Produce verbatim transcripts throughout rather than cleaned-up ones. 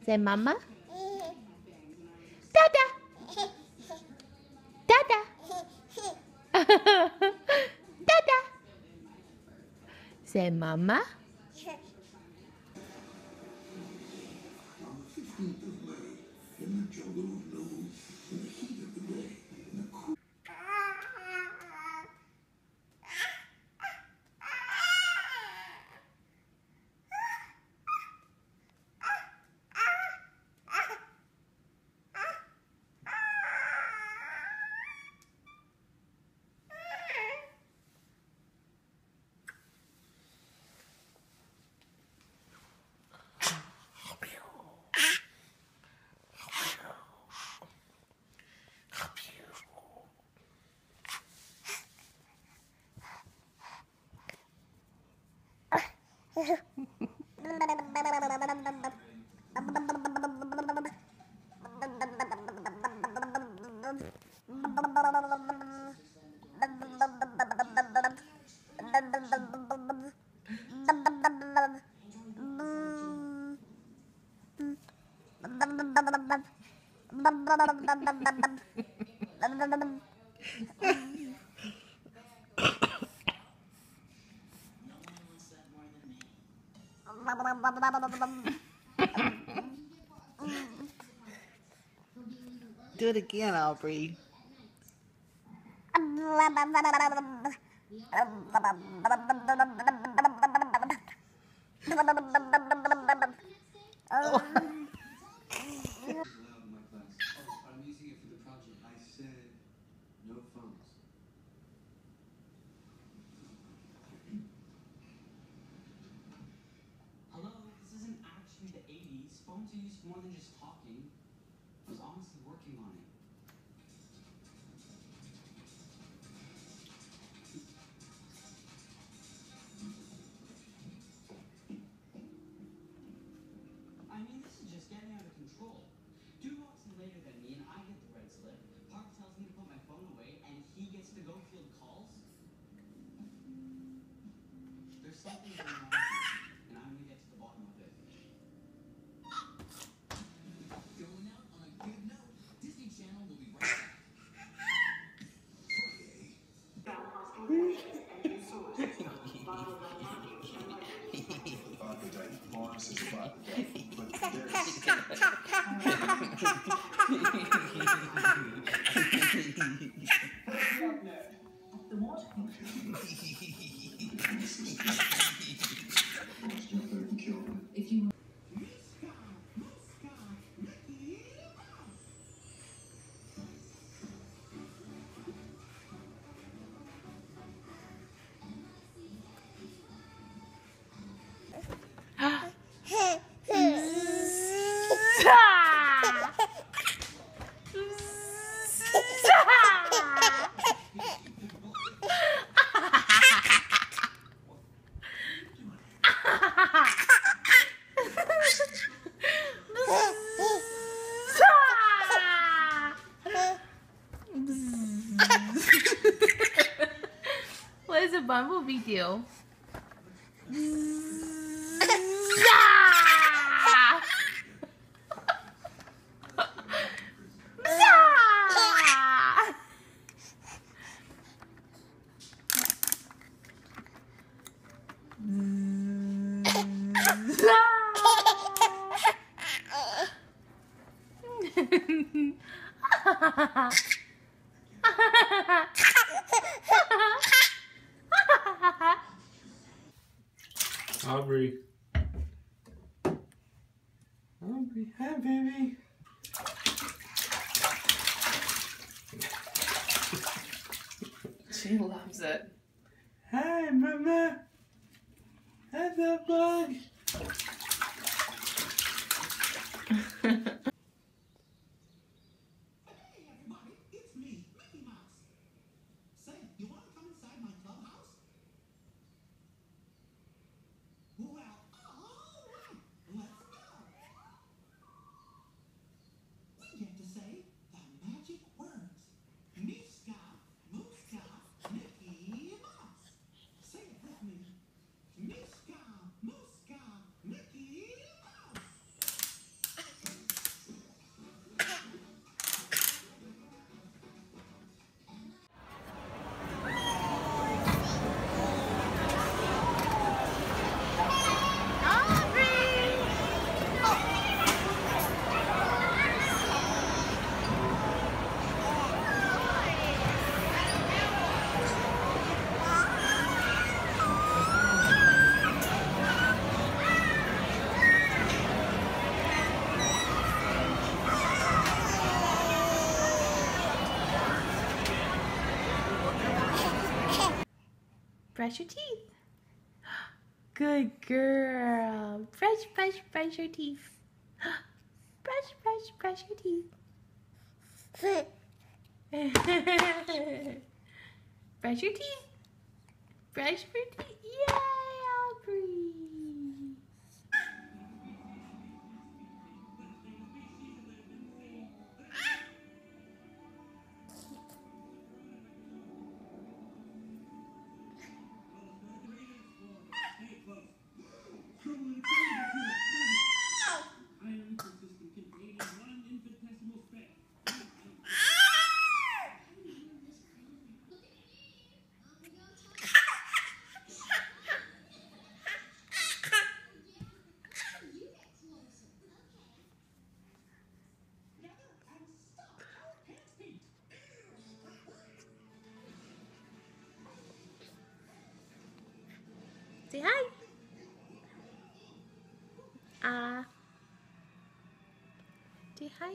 Say mama. Dada. Dada. Dada. Say mama. Do it again, Aubrey. Oh. Hello, this isn't actually the eighties. Phones are used more than just talking. I was honestly working on it. I mean, this is just getting out of control. Dude walks in later than me and I get the red slip. Park tells me to put my phone away and he gets to go field calls. There's something going on here, and I'm gonna get to the bottom of it. Going out on a good note. Disney Channel will be right back. If you What does a bumblebee do? Aubrey. Aubrey, hi baby. She loves it. Hi mama. Hi the bug. Brush your teeth. Good girl. Brush, brush, brush your teeth. Brush, brush, brush your teeth. Brush your teeth. Brush your teeth. Yay, Aubrey. Say hi. Ah. Uh, say hi.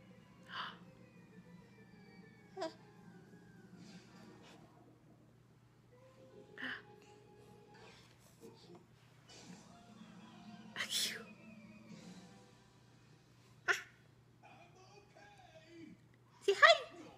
Say hi.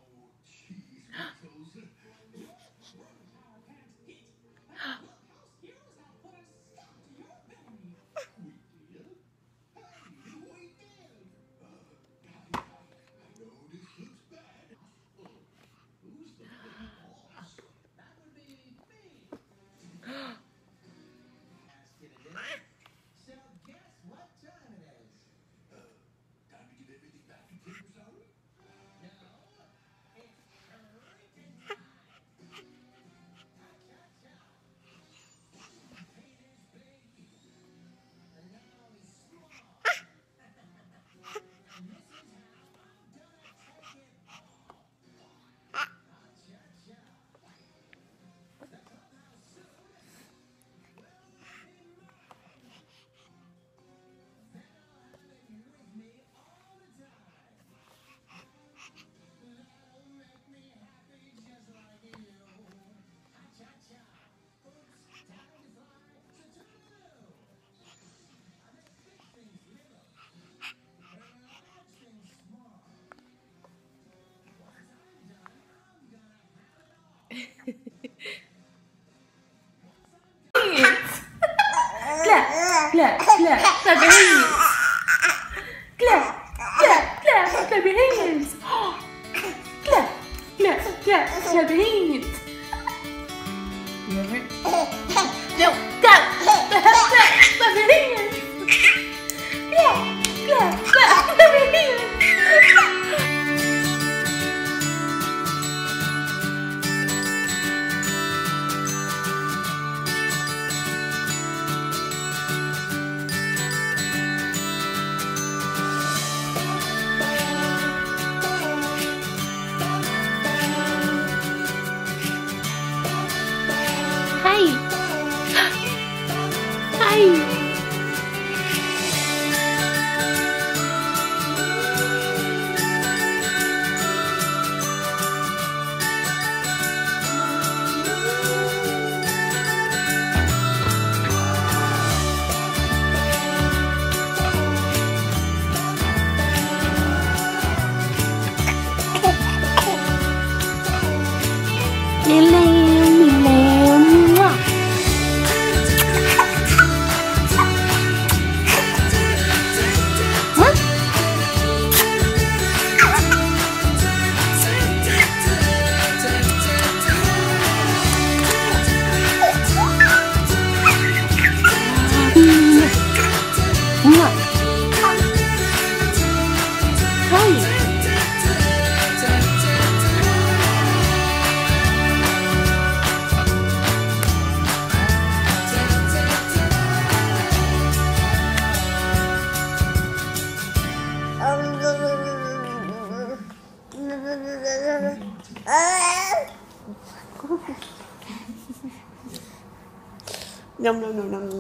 Clap, clap, clap, clap your hands. Clap, clap, clap, clap your hands. Clap, clap, clap, clap your hands. You ever? No, clap, clap, clap, clap your hands. Clap, clap, clap, clap your hands. Hi. Hi. Nom nom nom nom.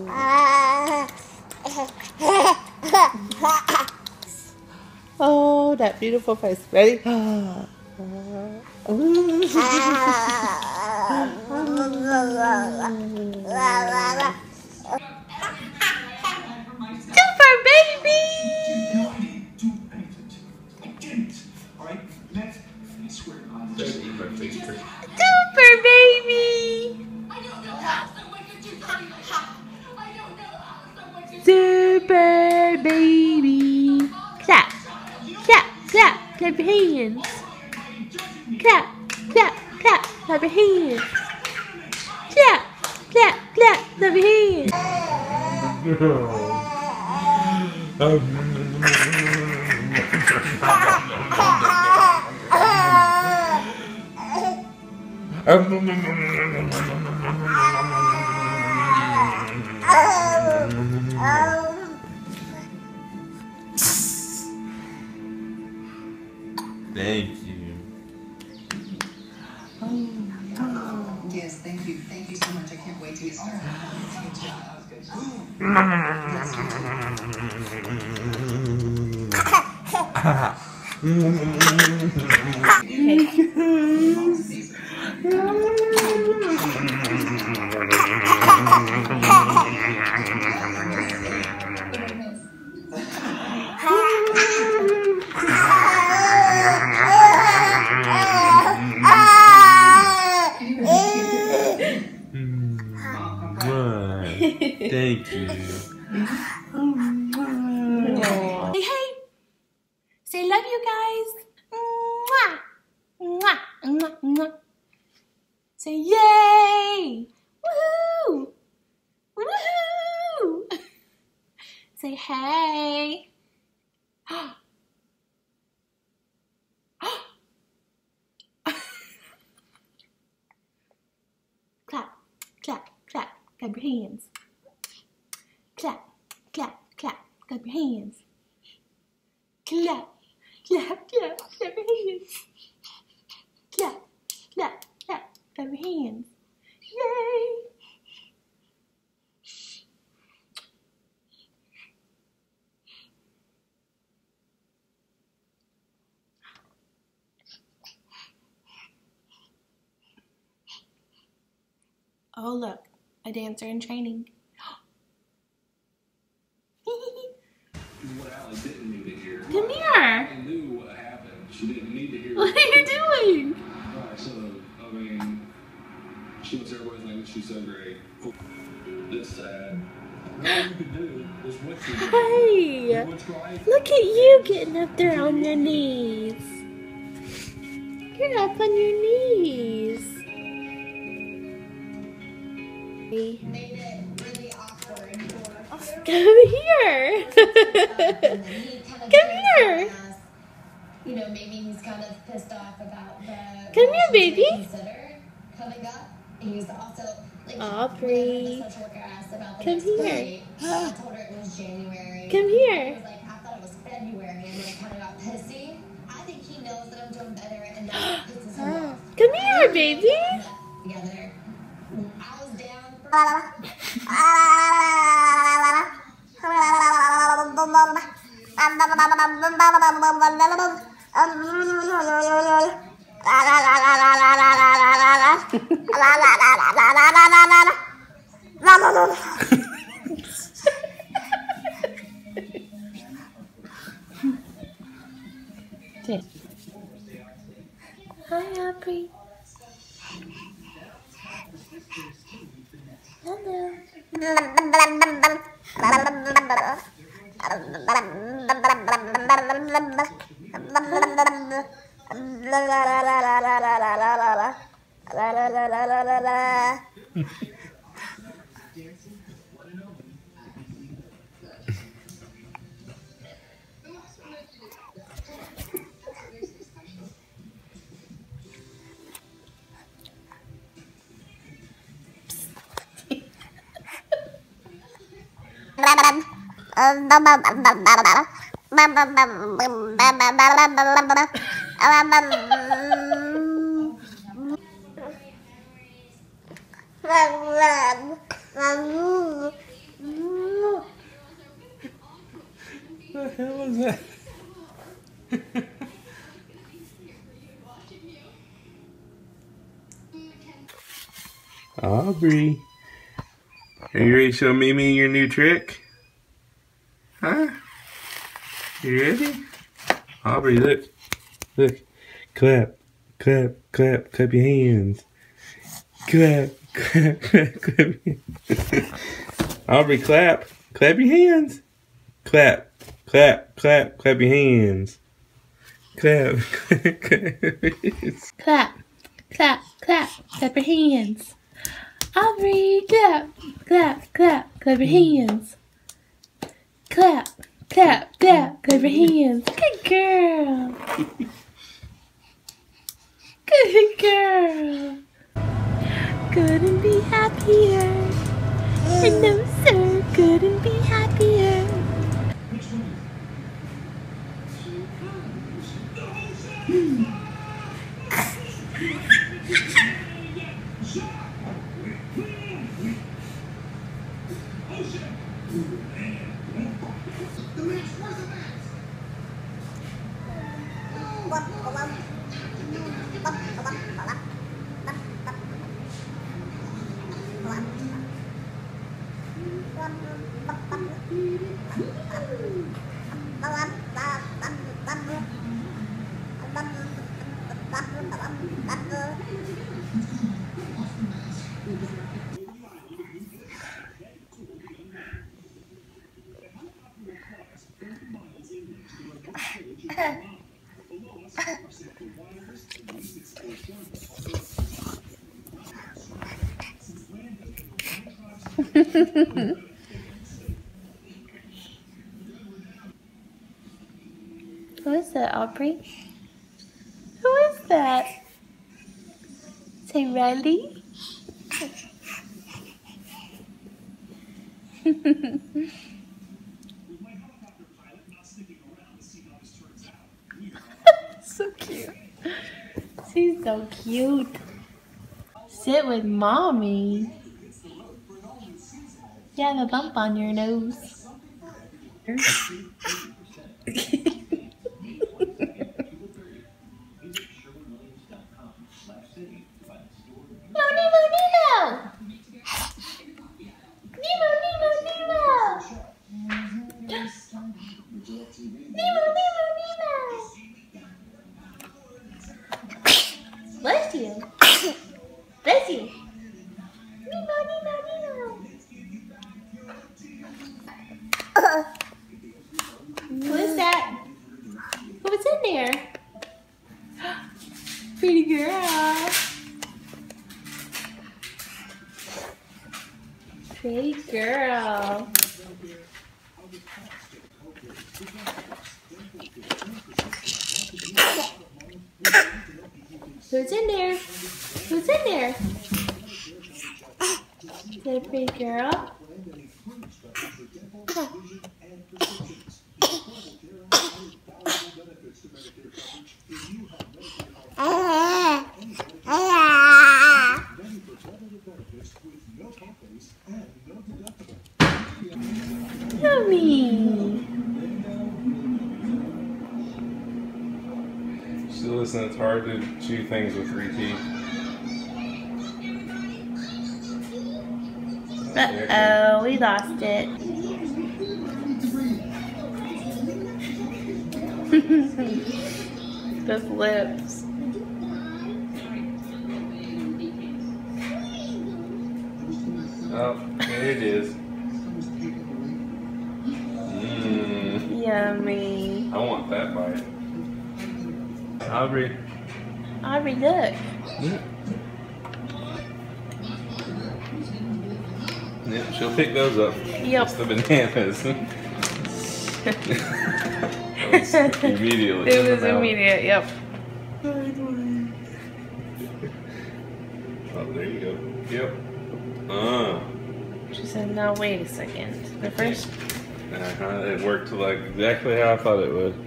Oh, that beautiful face. Ready? Thank you. Yes, thank you. Thank you so much. I can't wait to get started. Good job. Good job. Thank you. Say hey. Say love you guys. Mwah. Mwah. Mwah. Mwah. Say yay. Woohoo. Woohoo. Say hey. Clap, clap, clap, clap your hands. Clap, clap, clap, clap your hands. Clap, clap, clap, clap your hands. Clap, clap, clap, clap your hands. Yay! Oh look, a dancer in training. What Allie didn't need to hear. Come here. I knew what happened. She didn't need to hear. What are you doing? Alright, so, I mean, she looks everybody's like, she's so great. It's sad. All you could do is what you did. Hey, What's right. look at you getting up there on your knees. You're up on your knees. Made it really awkward for Come here. Come here. You know, maybe he's kind of pissed off about the Come here, baby. consider coming up. He was also like Aubrey. the social worker asked about the Come next here. play. I told her it was January. Come He here. was like, I thought it was February, and like kind of got pissy. I think he knows that I'm doing better, and that pisses him off. Come here, baby. Together. I was down for Hi, Aubrey. Hello. What the hell was that? Aubrey, are you ready to show Mimi your new trick? Huh? You ready? Aubrey, look. Look. Clap. Clap. Clap. Clap your hands. Clap. Clap. Clap. Clap your hands. Aubrey, clap. Clap your hands. Clap. Clap. Clap. Clap your hands. Clap. Clap. Clap your hands. Clap, clap, clap, clap your hands. Aubrey, clap, clap, clap, clap your hands. Clap, clap, clap, clap your hands. Good girl. Good girl. Couldn't be happier. And no, sir, couldn't be happier. Who is that, Aubrey? Who is that? Say Riley? So cute. She's so cute. Sit with mommy. You have a bump on your nose. Bless you. Bless you. Nemo, Nemo, Nemo. Who is that? What was in there? Pretty girl. Pretty girl. Who's in there? Who's in there? Is that a pretty girl? Come on. Yummy. So listen, it's hard to chew things with three teeth. Uh-oh, we lost it. Those lips. Oh, there it is. Mmm. Yummy. I want that bite. Aubrey. Aubrey, look. Yep. Yep, she'll pick those up. Yep. Just the bananas. That was immediately. It was immediate, yep. Oh, there you go. Yep. Uh. She said, no, wait a second. The first. Uh-huh, it worked like exactly how I thought it would.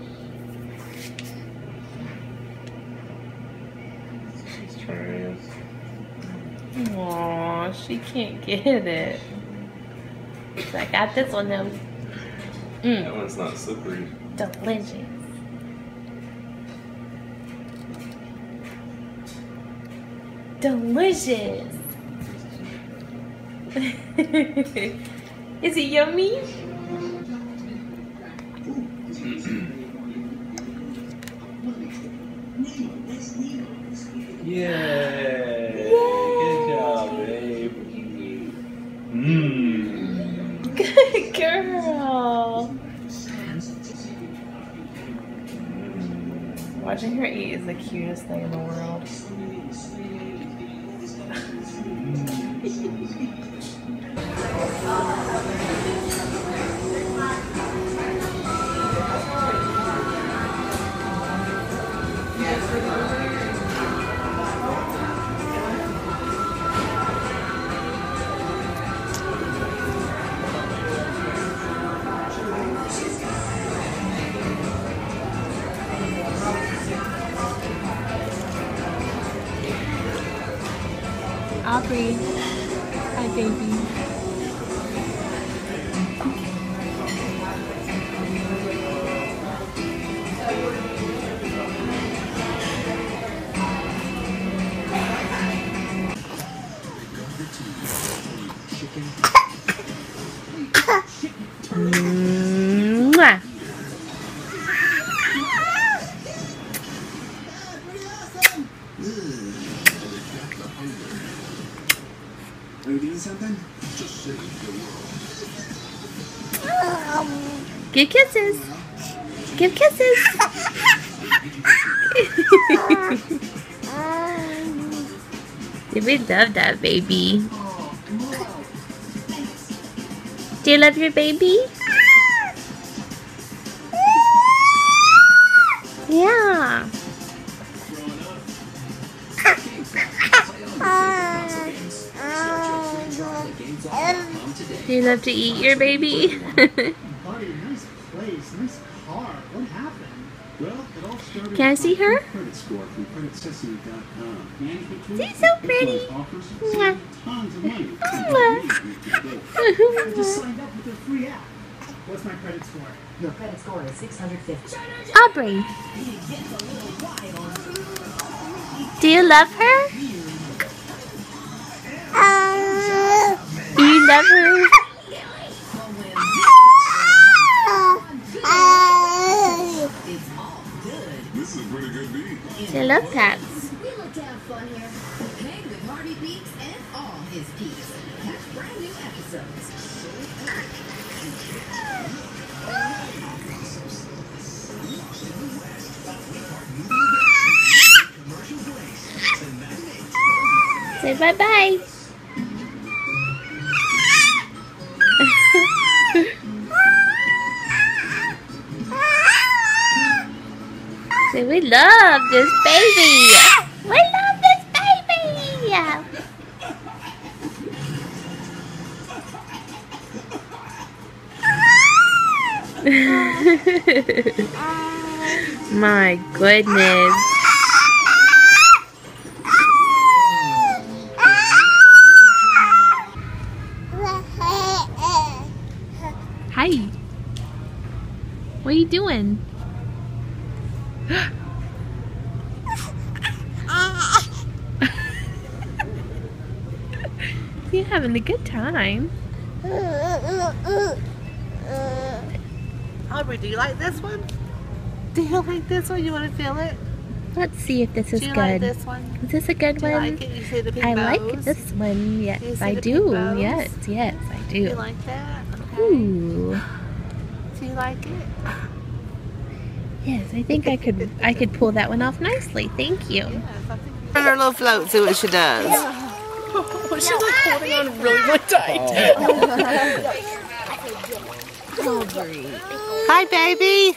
She's trying. Aww, she can't get it. She's like, I got this one though. Mm. That one's not slippery. Delicious. Delicious. Is it yummy? Yay! Good job, babe. Mmm. Good girl. Watching her eat is the cutest thing in the world. Aubrey. Hi, baby. Mwah. Are you doing something? Give kisses. Give kisses. We love that baby. Do you love your baby? Yeah. Do you love to eat your baby? Buddy, nice place, nice car. What happened? Well, it all started Can I see her? with a credit score from credit sesame dot com. Management tool, She's so pretty. offers, Mwah. tons of money. I just signed up with their free app. What's my credit score? Your credit score is six hundred fifty. Aubrey. Do you love her? Do you love her? This is a pretty good beat. I love cats. We look to have fun here. Hang with Harvey Peaks and all his peeps. Catch brand new episodes. Say bye-bye. Say we love this baby. We love this baby. My goodness. Hi. What are you doing? You're having a good time. Aubrey, do you like this one? Do you like this one? You want to feel it? Let's see if this is do you good. like this one? Is this a good Do you one? like it? You see the pink I bows? like this one. Yes, You see I the do. pink bows? Yes, yes, I Do you do. like that? Okay. Ooh. Do you like it? Yes, I think I could I could pull that one off nicely. Thank you. Yes, I think. Turn her little float, see what she does. She's like holding on really, really tight. Hi, baby.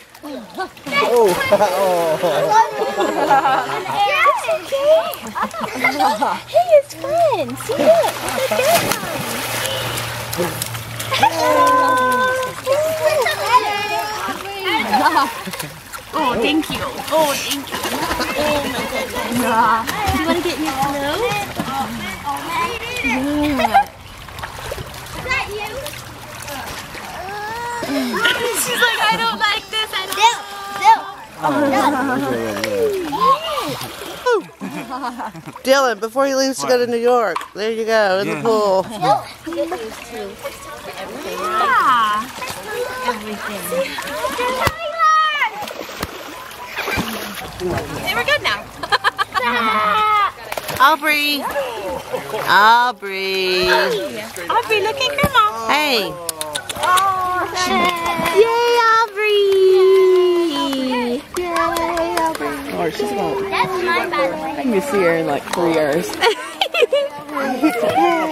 Hey, it's friends. See, look. Oh, thank you. Oh, thank you. Oh, my goodness. Do you want to get in your clothes? Yeah. Is that you? She's like, I don't like this. I don't. Dylan, before he leaves to go to New York, there you go, in the pool. Yeah. Everything. Hey, we're good now. Aubrey. Aubrey. Aubrey, look at Grandma. Hey. Yay, Aubrey. Yay, Aubrey. Or she's about, That's mine, by the way. I can see her in like three years.